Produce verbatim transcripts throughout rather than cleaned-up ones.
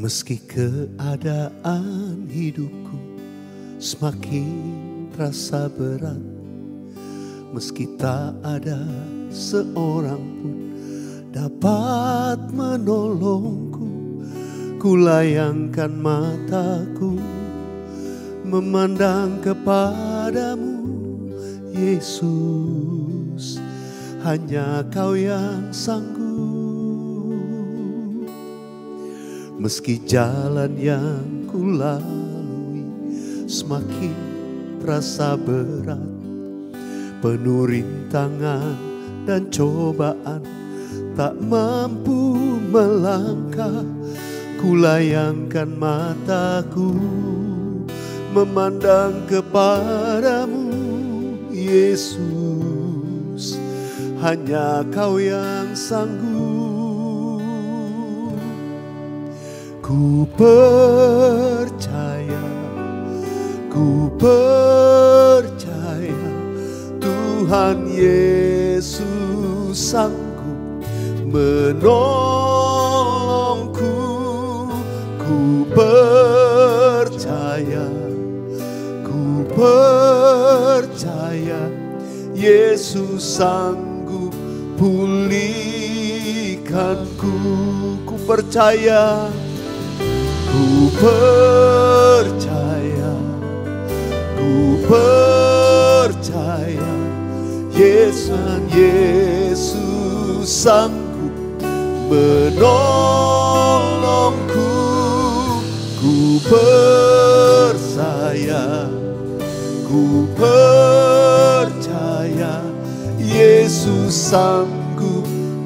Meski keadaan hidupku semakin terasa berat, meski tak ada seorang pun dapat menolongku, ku layangkan mataku memandang kepadamu, Yesus. Hanya Kau yang sanggup. Meski jalan yang ku lalui semakin terasa berat, penuh rintangan dan cobaan, tak mampu melangkah, ku layangkan mataku memandang kepadamu, Yesus. Hanya Kau yang sanggup. Ku percaya, ku percaya Tuhan Yesus sanggup menolongku. Ku percaya, ku percaya Yesus sanggup pulihkanku. Ku percaya, ku percaya, ku percaya Yesus, Yesus sanggup menolongku. Ku percaya, ku percaya Yesus sanggup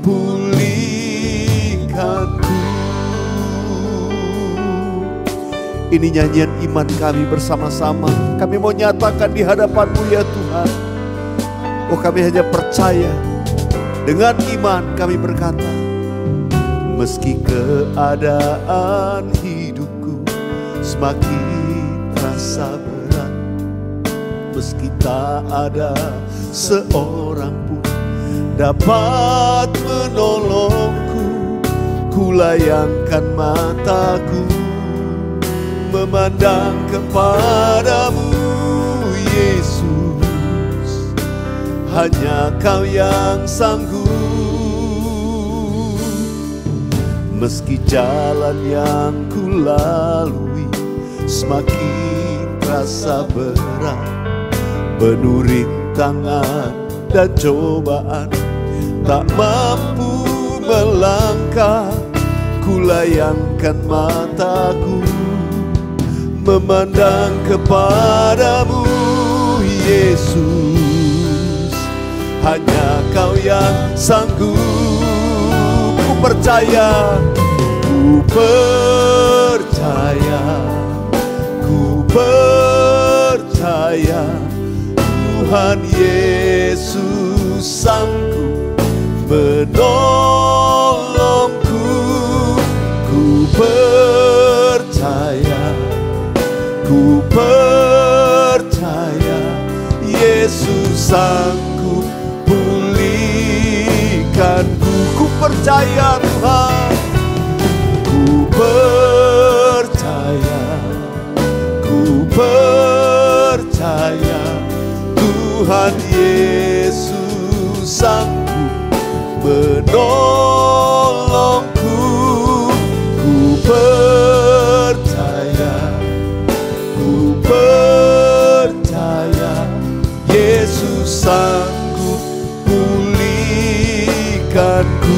pulihkanku. Ini nyanyian iman kami bersama-sama. Kami mau nyatakan di hadapan-Mu ya Tuhan. Oh, kami hanya percaya. Dengan iman kami berkata, meski keadaan hidupku semakin terasa berat, meski tak ada seorang pun dapat menolongku, ku layangkan mataku memandang kepadamu, Yesus. Hanya Kau yang sanggup. Meski jalan yang ku lalui semakin terasa berat, penuh rintangan dan cobaan, tak mampu melangkah, ku layangkan mataku memandang kepadamu, Yesus. Hanya Kau yang sanggup. Ku percaya, ku percaya, ku percaya Tuhan Yesus sanggup menolongku. Ku percaya, ku percaya Yesus sanggup pulihkanku. Ku percaya Tuhan, ku percaya, ku percaya Tuhan Yesus sanggup menolongku. Ku percaya, ku percaya Yesus sanggup pulihkanku.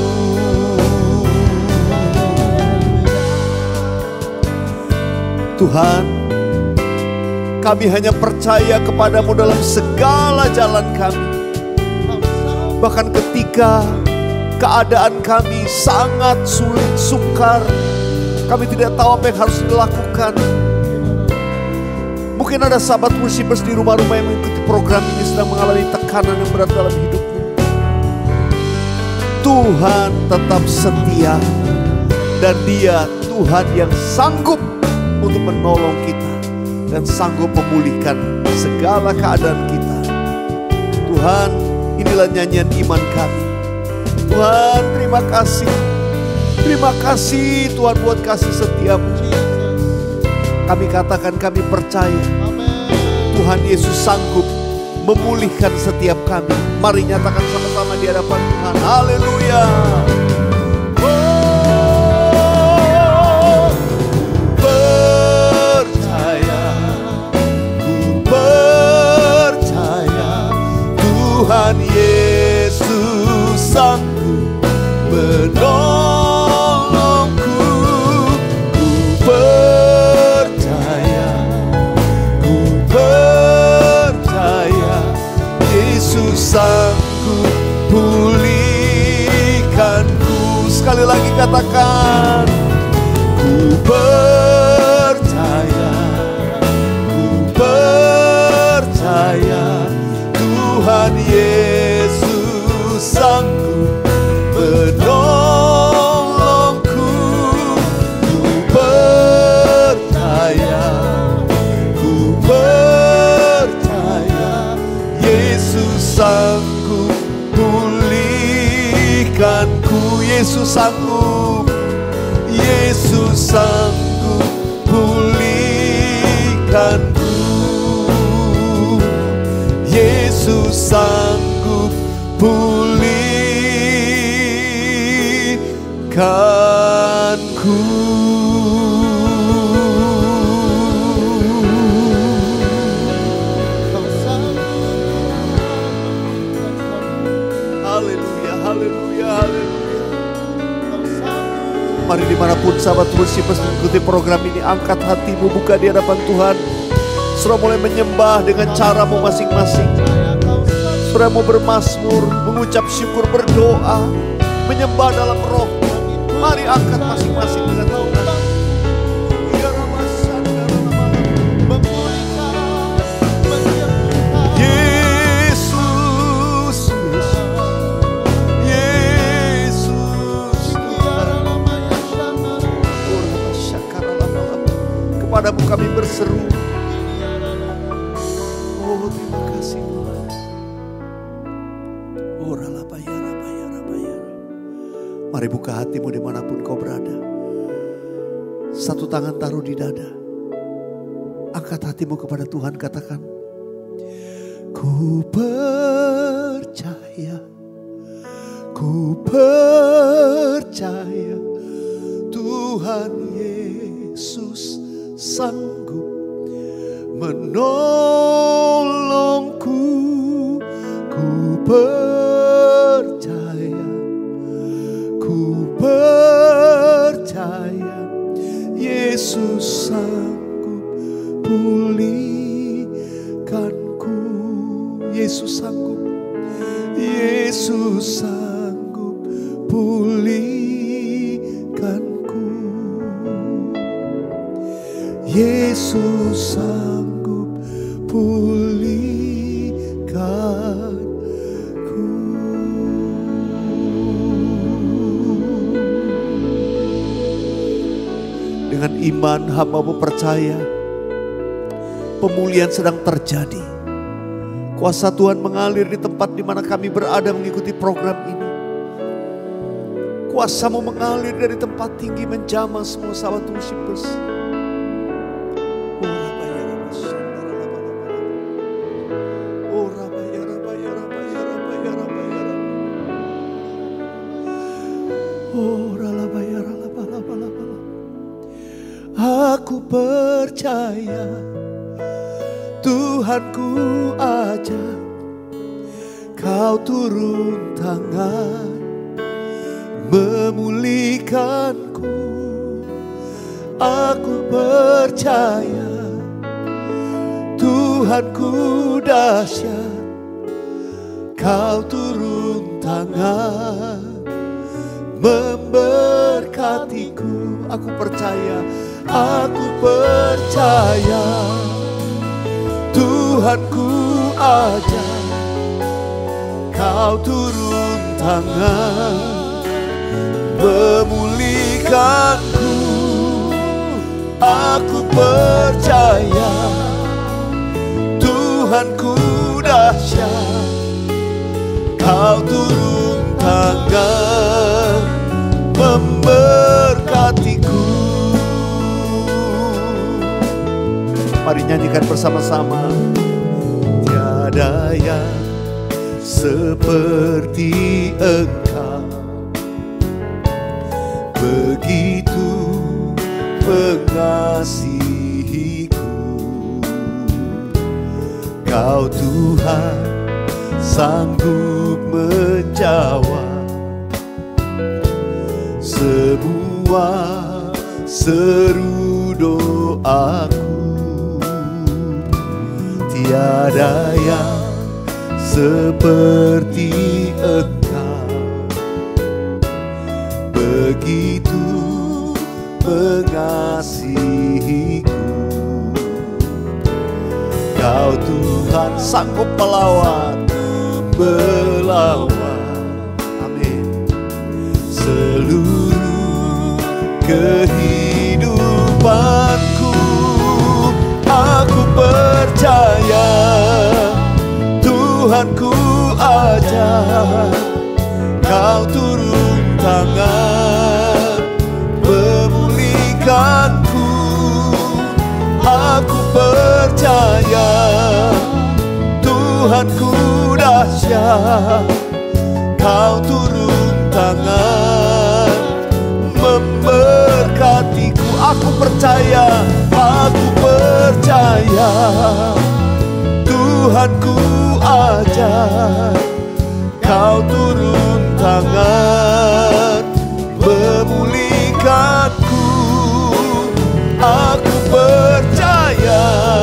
Tuhan, kami hanya percaya kepadamu dalam segala jalan kami. Bahkan ketika keadaan kami sangat sulit, sukar, kami tidak tahu apa yang harus dilakukan. Mungkin ada sahabat worshipers di rumah-rumah yang mengikuti program ini sedang mengalami tekanan yang berat dalam hidupnya. Tuhan tetap setia, dan Dia Tuhan yang sanggup untuk menolong kita dan sanggup memulihkan segala keadaan kita. Tuhan, inilah nyanyian iman kami. Tuhan, terima kasih Terima kasih Tuhan buat kasih setiamu. Kami katakan kami percaya Tuhan Yesus sanggup memulihkan setiap kami. Mari nyatakan sama-sama di hadapan Tuhan. Haleluya. Oh, percaya, ku percaya Tuhan Yesus sanggup menolongku. Ku percaya, ku percaya Yesus sanggup pulihkanku. Sekali lagi katakan, ku percaya, ku percaya Tuhan Yesus sanggup menolongku. Ku percaya, ku percaya Yesus sanggup pulihkanku. Yesus sanggup, Yesus sanggup pulihkanku. Yesus sanggup pulihkanku. Haleluya, haleluya, haleluya. Mari dimanapun sahabat Worshipers mengikuti program ini, angkat hatimu, buka di hadapan Tuhan. Saudara mulai menyembah dengan caramu masing-masing. Saudara mau bermazmur, mengucap syukur, berdoa, menyembah dalam roh. Mari angkat masing-masing dengan Tuhan. Yesus, Yesus, kepadamu kami berseru. Oh, terima kasih Tuhan. Oh, ralapaya, rapaya, rapaya. Mari buka hatimu dimanapun kau berada. Satu tangan taruh di dada. Angkat hatimu kepada Tuhan, katakan, ku percaya, ku percaya Tuhan Yesus sanggup menolongku. Ku percaya, ku percaya Yesus sanggup pulihkanku. Yesus sanggup, Yesus sanggup pulihkanku. Yesus sanggup pulihkanku. Dengan iman hamba-Mu percaya pemulihan sedang terjadi. Kuasa Tuhan mengalir di tempat di mana kami berada mengikuti program ini. Kuasa-Mu mengalir dari tempat tinggi menjamah semua sahabat Worshipers. Aku percaya Tuhanku ajak Kau turun tangan memulihkanku. Aku percaya Tuhanku dahsyat, Kau turun tangan memberkatiku. Aku percaya, aku percaya Tuhanku ajak Kau turun tangan memulihkanku. Aku percaya Tuhanku dahsyat, Kau turun tangan memberkatiku. Mari nyanyikan bersama-sama. Tiada yang seperti Engkau, begitu mengasihiku. Kau Tuhan sanggup menjawab semua seru doaku. Tiada yang seperti Engkau, begitu mengasihiku. Kau Tuhan sanggup melawan, melawan, amin, seluruh kehidupanku. Aku percaya Tuhanku ajar, Kau turun tangan memulihkanku. Aku percaya Tuhanku dahsyat, Kau turun tangan memberkatiku. Aku percaya, aku percaya Tuhanku ajar, Kau turun tangan memulihkanku. Aku percaya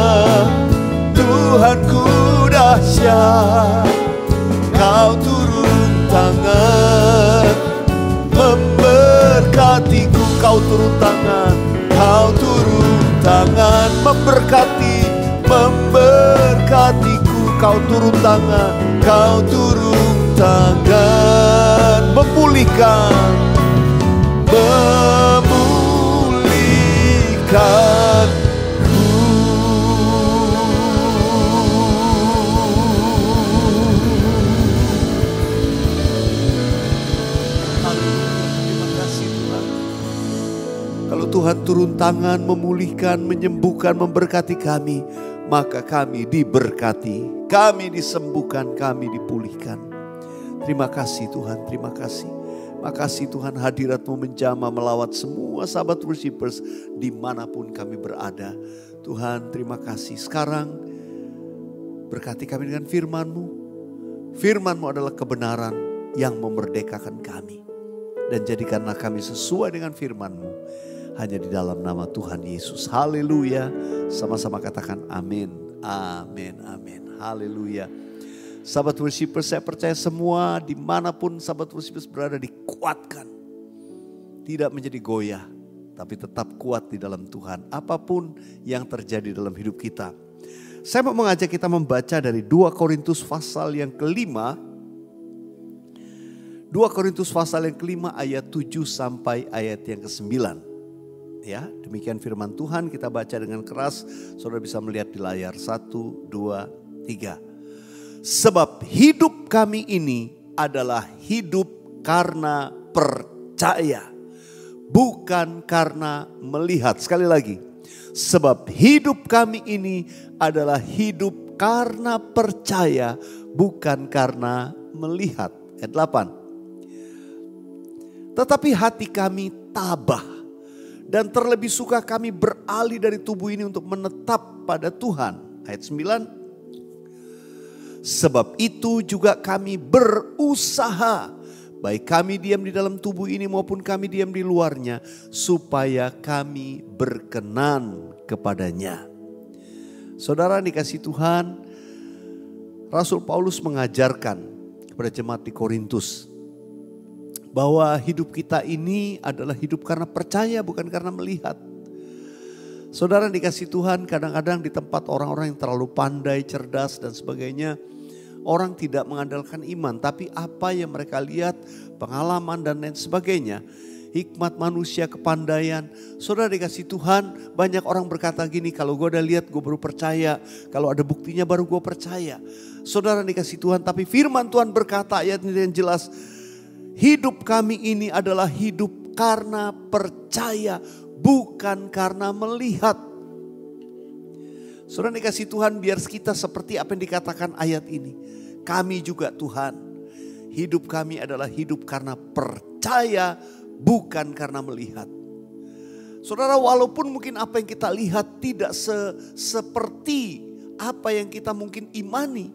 Tuhanku dahsyat, Kau turun tangan memberkatiku. Kau turun tangan, Kau turun tangan memberkati, memberkatiku. Kau turun tangan, Kau turun tangan memulihkan, memulihkanku. Terima kasih Tuhan. Kalau Tuhan turun tangan memulihkan, menyembuhkan, memberkati kami, maka kami diberkati, kami disembuhkan, kami dipulihkan. Terima kasih Tuhan, terima kasih. Makasih Tuhan, hadirat-Mu menjamah melawat semua sahabat worshipers dimanapun kami berada. Tuhan terima kasih. Sekarang berkati kami dengan firman-Mu. Firman-Mu adalah kebenaran yang memerdekakan kami. Dan jadikanlah kami sesuai dengan firman-Mu. Hanya di dalam nama Tuhan Yesus. Haleluya. Sama-sama katakan amin. Amin. Amin. Haleluya. Sahabat worshipers, saya percaya semua dimanapun sahabat worshipers berada dikuatkan. Tidak menjadi goyah, tapi tetap kuat di dalam Tuhan. Apapun yang terjadi dalam hidup kita. Saya mau mengajak kita membaca dari dua Korintus pasal yang kelima. dua Korintus pasal yang kelima ayat tujuh sampai ayat yang kesembilan. Ya, demikian firman Tuhan, kita baca dengan keras. Saudara bisa melihat di layar. Satu, dua, tiga. Sebab hidup kami ini adalah hidup karena percaya, bukan karena melihat. Sekali lagi, sebab hidup kami ini adalah hidup karena percaya, bukan karena melihat. Ayat delapan. Tetapi hati kami tabah, dan terlebih suka kami beralih dari tubuh ini untuk menetap pada Tuhan. Ayat sembilan. Sebab itu juga kami berusaha, baik kami diam di dalam tubuh ini maupun kami diam di luarnya, supaya kami berkenan kepadanya. Saudara dikasih Tuhan, Rasul Paulus mengajarkan kepada jemaat di Korintus bahwa hidup kita ini adalah hidup karena percaya, bukan karena melihat. Saudara dikasih Tuhan, kadang-kadang di tempat orang-orang yang terlalu pandai, cerdas dan sebagainya, orang tidak mengandalkan iman, tapi apa yang mereka lihat, pengalaman dan lain sebagainya. Hikmat manusia, kepandaian. Saudara dikasih Tuhan, banyak orang berkata gini, kalau gue udah lihat gue baru percaya. Kalau ada buktinya baru gue percaya. Saudara dikasih Tuhan, tapi firman Tuhan berkata ayat ini yang jelas. Hidup kami ini adalah hidup karena percaya, bukan karena melihat. Saudara dikasih Tuhan, biar kita seperti apa yang dikatakan ayat ini. Kami juga Tuhan, hidup kami adalah hidup karena percaya, bukan karena melihat. Saudara, walaupun mungkin apa yang kita lihat tidak se seperti apa yang kita mungkin imani.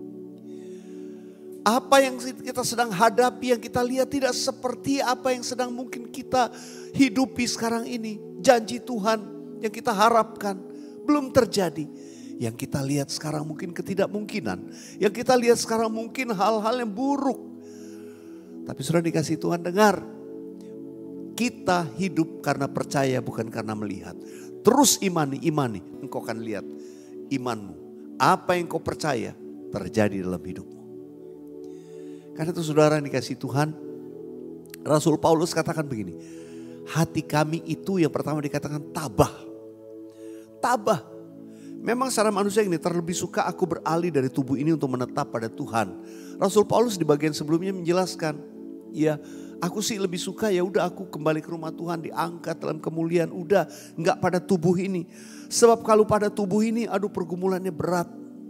Apa yang kita sedang hadapi, yang kita lihat tidak seperti apa yang sedang mungkin kita hidupi sekarang ini. Janji Tuhan yang kita harapkan belum terjadi. Yang kita lihat sekarang mungkin ketidakmungkinan. Yang kita lihat sekarang mungkin hal-hal yang buruk. Tapi sudah dikasih Tuhan, dengar. Kita hidup karena percaya, bukan karena melihat. Terus imani, imani. Engkau akan lihat imanmu. Apa yang kau percaya terjadi dalam hidupmu. Karena itu saudara yang dikasih Tuhan. Rasul Paulus katakan begini. Hati kami itu yang pertama dikatakan tabah. Tabah. Memang secara manusia ini terlebih suka aku beralih dari tubuh ini untuk menetap pada Tuhan. Rasul Paulus di bagian sebelumnya menjelaskan. Ya, aku sih lebih suka ya udah aku kembali ke rumah Tuhan, diangkat dalam kemuliaan, udah nggak pada tubuh ini. Sebab kalau pada tubuh ini, aduh pergumulannya berat.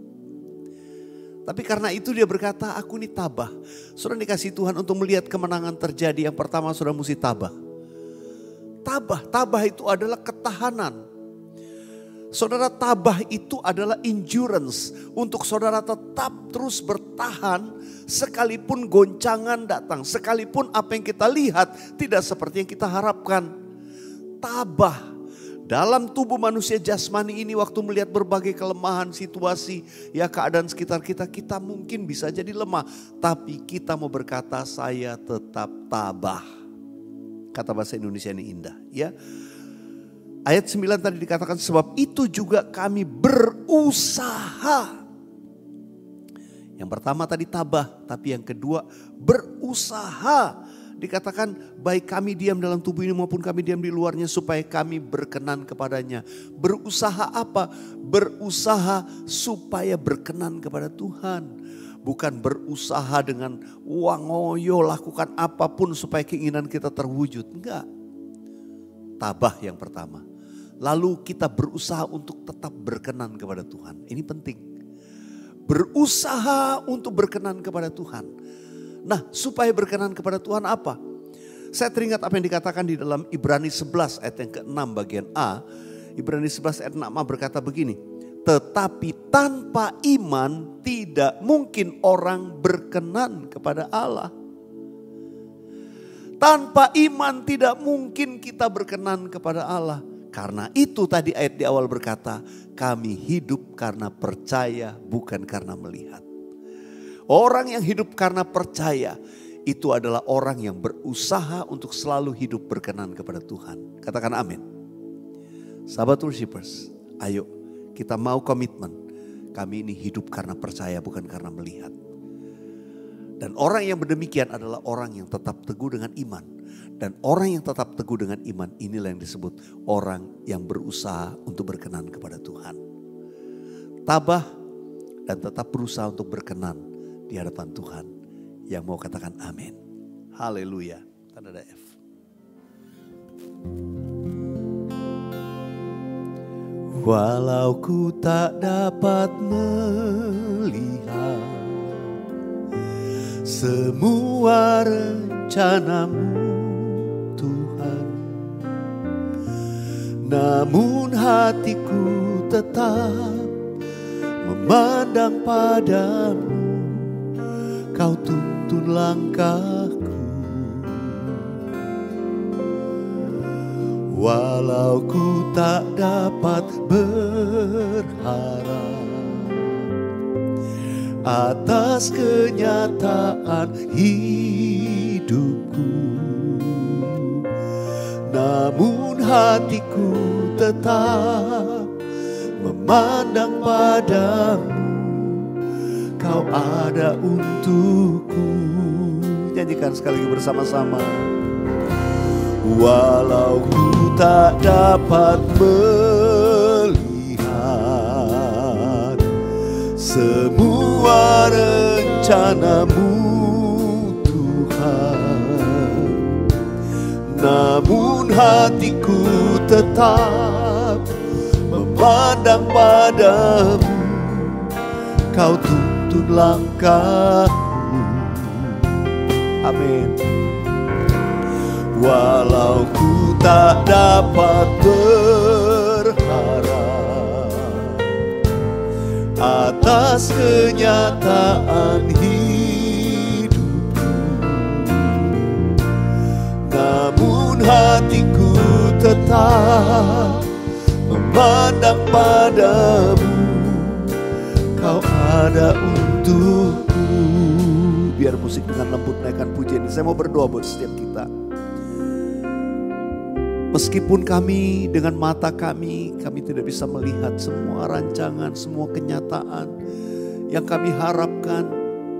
Tapi karena itu dia berkata, aku ini tabah. Saudara dikasih Tuhan untuk melihat kemenangan terjadi. Yang pertama saudara mesti tabah. Tabah, tabah itu adalah ketahanan. Saudara, tabah itu adalah endurance. Untuk saudara tetap terus bertahan sekalipun goncangan datang. Sekalipun apa yang kita lihat tidak seperti yang kita harapkan. Tabah. Dalam tubuh manusia jasmani ini waktu melihat berbagai kelemahan situasi, ya keadaan sekitar kita, kita mungkin bisa jadi lemah. Tapi kita mau berkata saya tetap tabah. Kata bahasa Indonesia ini indah ya. Ayat sembilan tadi dikatakan sebab itu juga kami berusaha. Yang pertama tadi tabah, tapi yang kedua berusaha. Dikatakan baik kami diam dalam tubuh ini maupun kami diam di luarnya supaya kami berkenan kepadanya. Berusaha apa? Berusaha supaya berkenan kepada Tuhan. Bukan berusaha dengan wangoyo lakukan apapun supaya keinginan kita terwujud. Enggak. Tabah yang pertama. Lalu kita berusaha untuk tetap berkenan kepada Tuhan. Ini penting. Berusaha untuk berkenan kepada Tuhan. Nah, supaya berkenan kepada Tuhan apa? Saya teringat apa yang dikatakan di dalam Ibrani sebelas ayat yang keenam bagian A. Ibrani sebelas ayat enam A berkata begini. Tetapi tanpa iman tidak mungkin orang berkenan kepada Allah. Tanpa iman tidak mungkin kita berkenan kepada Allah. Karena itu tadi ayat di awal berkata, kami hidup karena percaya bukan karena melihat. Orang yang hidup karena percaya itu adalah orang yang berusaha untuk selalu hidup berkenan kepada Tuhan. Katakan amin. Sahabat worshipers, ayo kita mau komitmen. Kami ini hidup karena percaya bukan karena melihat. Dan orang yang berdemikian adalah orang yang tetap teguh dengan iman. Dan orang yang tetap teguh dengan iman inilah yang disebut orang yang berusaha untuk berkenan kepada Tuhan. Tabah dan tetap berusaha untuk berkenan di hadapan Tuhan. Yang mau katakan amin. Haleluya. Tanda F. Walau ku tak dapat melihat semua rencanamu Tuhan, namun hatiku tetap memandang padamu. Kau tuntun langkahku. Walau ku tak dapat berharap atas kenyataan hidupku, namun hatiku tetap memandang padamu. Kau ada untukku. Nyanyikan sekali lagi bersama-sama. Walau ku tak dapat melihat semua rencanamu Tuhan, namun hatiku tetap memandang memandang padamu, Kau tuntun langkahku. Amin. Walau ku tak dapat berharap atas kenyataan hidupku, namun hatiku tetap memandang padamu, Kau ada untukku. Biar musik dengan lembut naikkan pujian ini. Saya mau berdoa buat setiap kita. Meskipun kami dengan mata kami, kami tidak bisa melihat semua rancangan, semua kenyataan yang kami harapkan.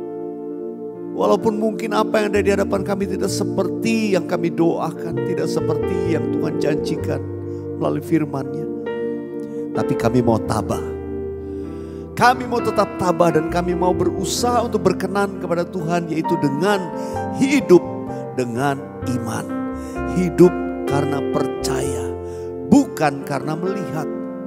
Walaupun mungkin apa yang ada di hadapan kami tidak seperti yang kami doakan, tidak seperti yang Tuhan janjikan melalui firman-Nya. Tapi kami mau tabah. Kami mau tetap tabah dan kami mau berusaha untuk berkenan kepada Tuhan, yaitu dengan hidup dengan iman. Hidup karena percaya, bukan karena melihat.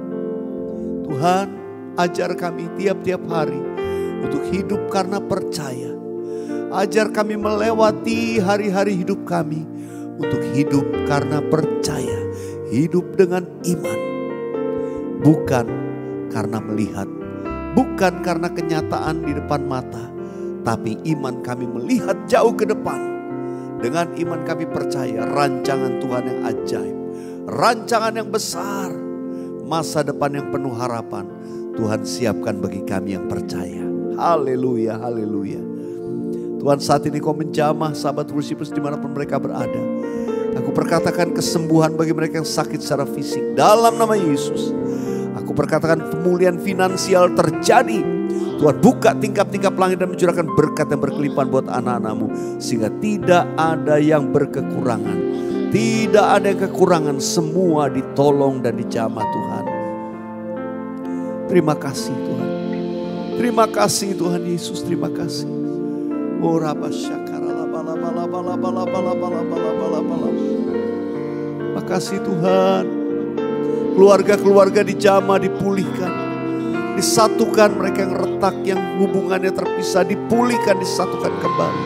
Tuhan, ajar kami tiap-tiap hari untuk hidup karena percaya. Ajar kami melewati hari-hari hidup kami untuk hidup karena percaya. Hidup dengan iman, bukan karena melihat. Bukan karena kenyataan di depan mata, tapi iman kami melihat jauh ke depan. Dengan iman kami percaya rancangan Tuhan yang ajaib, rancangan yang besar, masa depan yang penuh harapan Tuhan siapkan bagi kami yang percaya. Haleluya, haleluya. Tuhan, saat ini Kau menjamah sahabat Worshipers dimanapun mereka berada. Aku perkatakan kesembuhan bagi mereka yang sakit secara fisik dalam nama Yesus. Aku perkatakan pemulihan finansial terjadi. Tuhan, buka tingkap-tingkap langit dan mencurahkan berkat yang berkelimpahan buat anak-anak-Mu. Sehingga tidak ada yang berkekurangan. Tidak ada yang kekurangan. Semua ditolong dan dijamah Tuhan. Terima kasih Tuhan. Terima kasih Tuhan Yesus. Terima kasih. Oh Rabba Syakara laba laba laba laba laba laba laba laba laba laba. Terima kasih Tuhan. Keluarga-keluarga dijamah, dipulihkan, disatukan. Mereka yang retak, yang hubungannya terpisah, dipulihkan, disatukan kembali.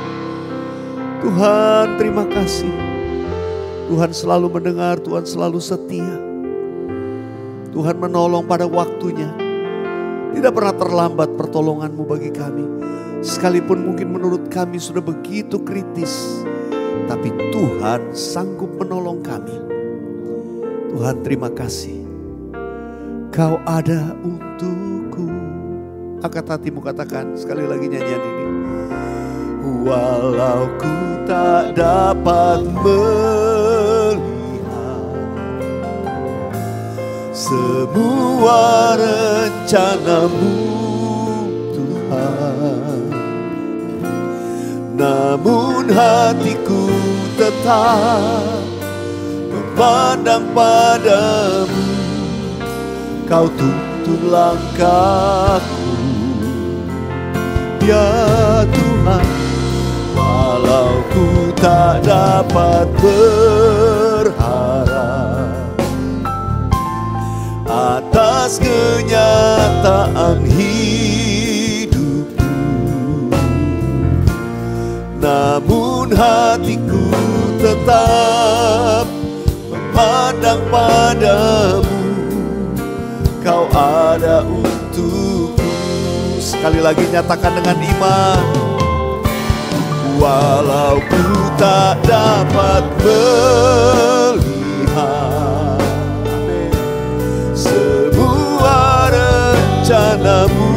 Tuhan, terima kasih. Tuhan selalu mendengar, Tuhan selalu setia. Tuhan menolong pada waktunya. Tidak pernah terlambat pertolongan-Mu bagi kami. Sekalipun mungkin menurut kami sudah begitu kritis, tapi Tuhan sanggup menolong kami. Tuhan, terima kasih. Kau ada untukku. Angkat hatimu, katakan sekali lagi nyanyian ini. Walau ku tak dapat melihat semua rencana-Mu Tuhan, namun hatiku tetap memandang padamu. Kau tuntun langkahku, ya Tuhan. Walau ku tak dapat berharap atas kenyataan hidupku, namun hatiku tetap memandang padamu. Kau ada untukku. Sekali lagi nyatakan dengan iman. Walau ku tak dapat melihat semua rencana-Mu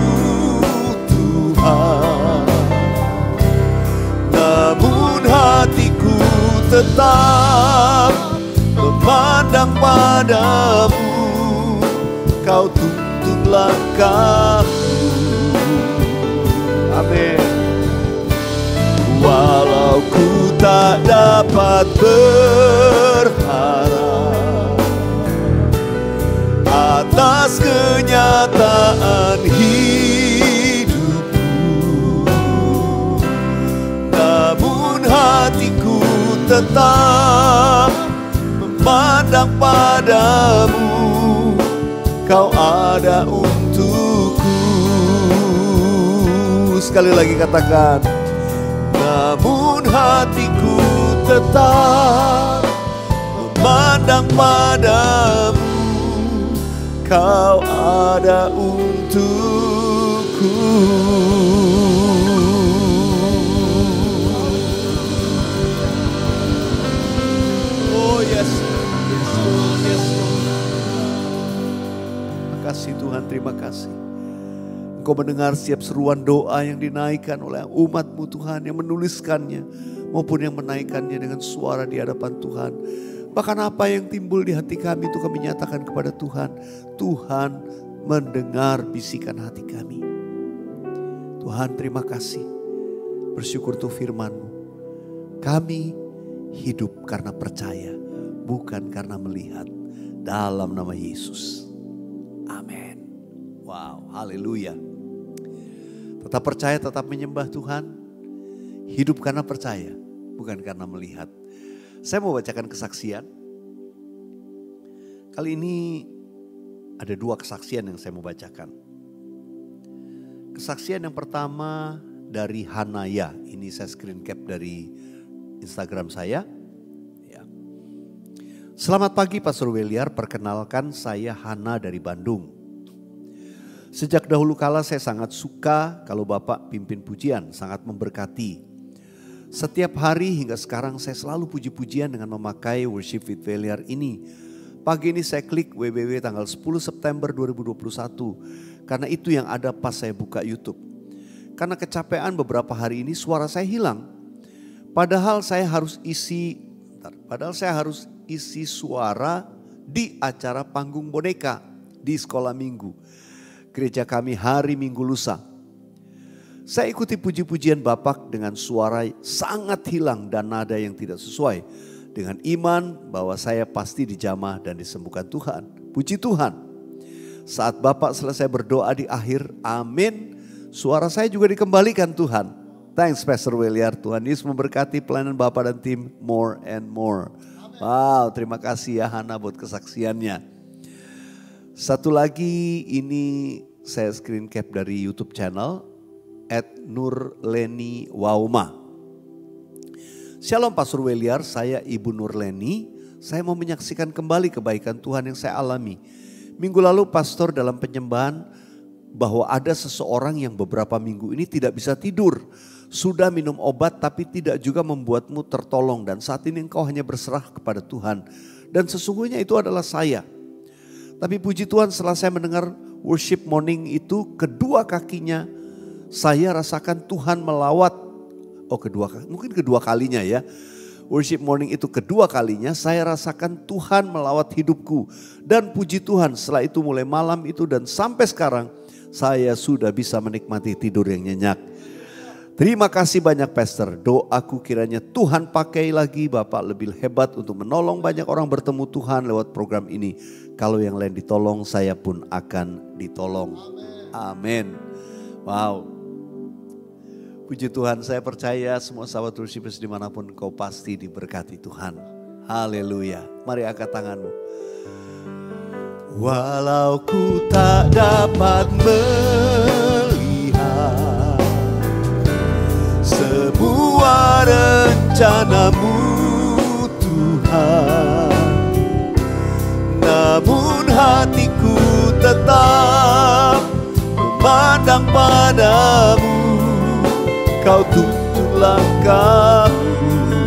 Tuhan, namun hatiku tetap memandang padamu. Kau tuntun langkahku. Amin. Walau ku tak dapat berharap atas kenyataan hidupku, namun hatiku tetap memandang padamu. Kau sekali lagi katakan. Namun hatiku tetap memandang padamu, Kau ada untukku. Oh yes, yes Lord, yes Lord. Terima kasih Tuhan, terima kasih. Engkau mendengar setiap seruan doa yang dinaikkan oleh umat-Mu Tuhan, yang menuliskannya maupun yang menaikkannya dengan suara di hadapan Tuhan. Bahkan apa yang timbul di hati kami itu kami nyatakan kepada Tuhan. Tuhan mendengar bisikan hati kami. Tuhan terima kasih. Bersyukur untuk firman-Mu. Kami hidup karena percaya, bukan karena melihat. Dalam nama Yesus. Amin. Wow, haleluya. Tetap percaya, tetap menyembah Tuhan. Hidup karena percaya, bukan karena melihat. Saya mau bacakan kesaksian. Kali ini ada dua kesaksian yang saya mau bacakan. Kesaksian yang pertama dari Hanaya. Ini saya screen cap dari Instagram saya. Ya. Selamat pagi Pastor Weliar, perkenalkan saya Hana dari Bandung. Sejak dahulu kala saya sangat suka kalau Bapak pimpin pujian, sangat memberkati. Setiap hari hingga sekarang saya selalu puji-pujian dengan memakai Worship with Weliar ini. Pagi ini saya klik w w w titik tanggal sepuluh September dua ribu dua puluh satu. Karena itu yang ada pas saya buka YouTube. Karena kecapean beberapa hari ini suara saya hilang. Padahal saya harus isi, bentar, padahal saya harus isi suara di acara panggung boneka di sekolah minggu. Gereja kami hari Minggu lusa. Saya ikuti puji-pujian Bapak dengan suara sangat hilang dan nada yang tidak sesuai. Dengan iman bahwa saya pasti dijamah dan disembuhkan Tuhan. Puji Tuhan. Saat Bapak selesai berdoa di akhir, amin. Suara saya juga dikembalikan Tuhan. Thanks Pastor Weliar. Tuhan Yesus memberkati pelayanan Bapak dan tim more and more. Wow, terima kasih ya Hana buat kesaksiannya. Satu lagi ini saya screen cap dari YouTube channel at Nurleni Wauma. Shalom Pastor Weliar, saya Ibu Nurleni. Saya mau menyaksikan kembali kebaikan Tuhan yang saya alami. Minggu lalu pastor dalam penyembahan bahwa ada seseorang yang beberapa minggu ini tidak bisa tidur. Sudah minum obat tapi tidak juga membuatmu tertolong. Dan saat ini engkau hanya berserah kepada Tuhan. Dan sesungguhnya itu adalah saya. Tapi puji Tuhan setelah saya mendengar worship morning itu kedua kakinya saya rasakan Tuhan melawat. Oh kedua, mungkin kedua kalinya ya. Worship morning itu kedua kalinya saya rasakan Tuhan melawat hidupku. Dan puji Tuhan setelah itu mulai malam itu dan sampai sekarang saya sudah bisa menikmati tidur yang nyenyak. Terima kasih banyak Pastor. Doaku kiranya Tuhan pakai lagi Bapak lebih hebat untuk menolong banyak orang bertemu Tuhan lewat program ini. Kalau yang lain ditolong, saya pun akan ditolong. Amin. Wow. Puji Tuhan, saya percaya semua sahabat worshipers dimanapun kau pasti diberkati Tuhan. Haleluya. Mari angkat tanganmu. Walau ku tak dapat melihat semua rencanamu Tuhan, namun hatiku tetap memandang padamu. Kau tuntun langkahku,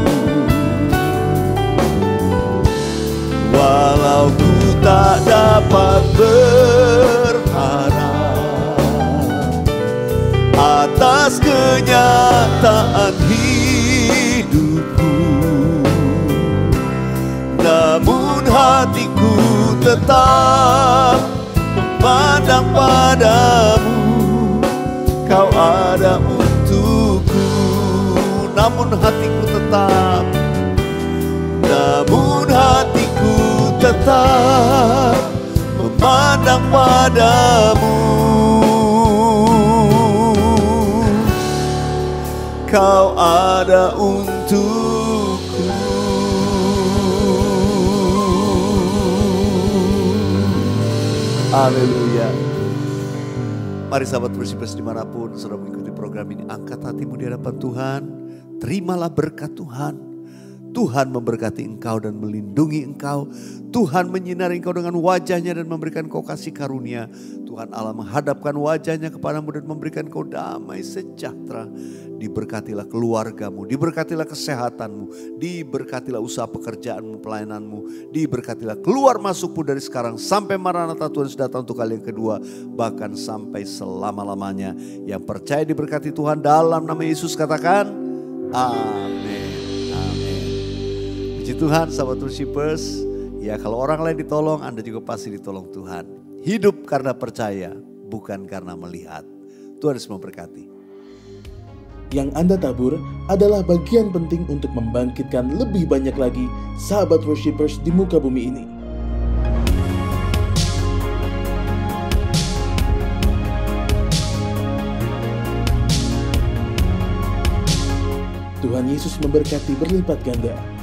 walau ku tak dapat berharap atas kenyataan hidupku, namun hatiku tetap memandang padamu. Kau ada untukku, namun hatiku tetap, namun hatiku tetap memandang padamu. Kau ada untukku. Haleluya. Mari sahabat worshipers dimanapun saudara mengikuti program ini, angkat hatimu di hadapan Tuhan. Terimalah berkat Tuhan. Tuhan memberkati engkau dan melindungi engkau. Tuhan menyinari engkau dengan wajahnya dan memberikan kau kasih karunia. Tuhan Allah menghadapkan wajahnya kepadamu dan memberikan kau damai sejahtera. Diberkatilah keluargamu, diberkatilah kesehatanmu, diberkatilah usaha pekerjaanmu, pelayananmu, diberkatilah keluar masukmu dari sekarang sampai Maranatha Tuhan sudah datang untuk kali yang kedua, bahkan sampai selama-lamanya. Yang percaya diberkati Tuhan dalam nama Yesus katakan amin. Puji Tuhan sahabat worshipers, ya kalau orang lain ditolong, Anda juga pasti ditolong Tuhan. Hidup karena percaya, bukan karena melihat. Tuhan Yesus memberkati. Yang Anda tabur adalah bagian penting untuk membangkitkan lebih banyak lagi sahabat worshipers di muka bumi ini. Tuhan Yesus memberkati berlipat ganda.